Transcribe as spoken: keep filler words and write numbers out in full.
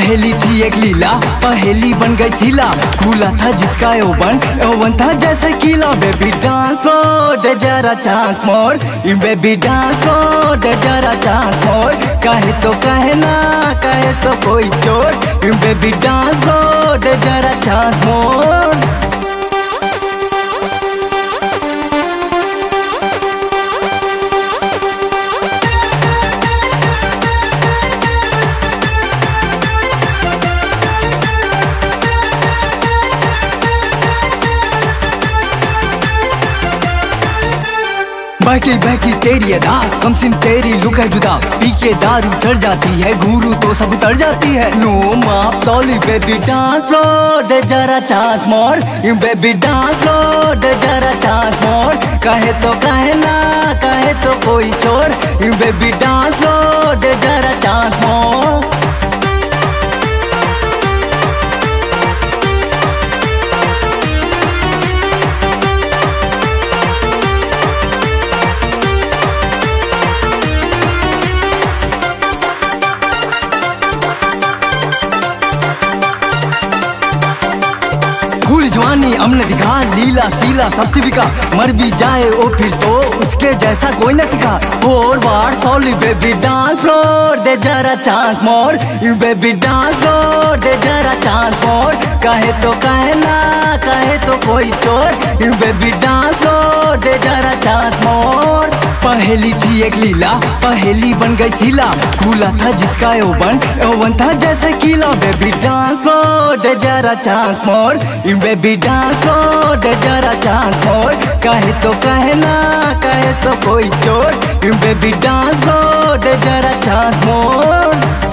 पहेली थी एक लीला, पहेली बन गई सीला। खुला था जिसका ओवन, ओवन था जैसे कीला। बेबी डांस फ्लोर दे जरा चांद मोर, बेबी डांस फ्लोर दे जरा चांद मोर। कहे तो कहे ना, कहे तो कोई चोर, बेबी डांस फ्लोर दे जरा चांद मोर। बैठी बैठी तेरी अदा, कमसिन तेरी लुक है जुदा। पी के दारू चढ़ जाती है, घूरू तो सब उतर जाती है। नो माप तौली बेबी डांस फ्लोर दे जरा चांद मोर, बेबी डांस फ्लोर दे जरा चांद मोर। कहे तो कहे ना, कहे तो कोई चोर, बेबी डांस फ्लोर दे जरा चांद मोर। जवानी हमने दिखा, लीला सीला सब बिका। मर भी जाए ओ फिर तो उसके जैसा कोई न सिखा। फोर वार सॉली बेबी डांस फ्लोर दे जरा चांद मोर, बेबी डांस फ्लोर दे जरा चांद मोर। कहे तो कहे ना, कहे तो कोई चोर, बेबी डांस फ्लोर दे जरा चांद मोर। पहेली थी एक लीला, पहेली बन गई सीला। खुला था जिसका ओवन, ओवन था जैसे कीला। बेबी डांस फ्लोर दे जरा चांद मोर, बेबी डांस फ्लोर दे जरा चांद मोर। कहे तो कहे ना, कहे तो कोई चोर, बेबी डांस फ्लोर दे जरा चांद मोर।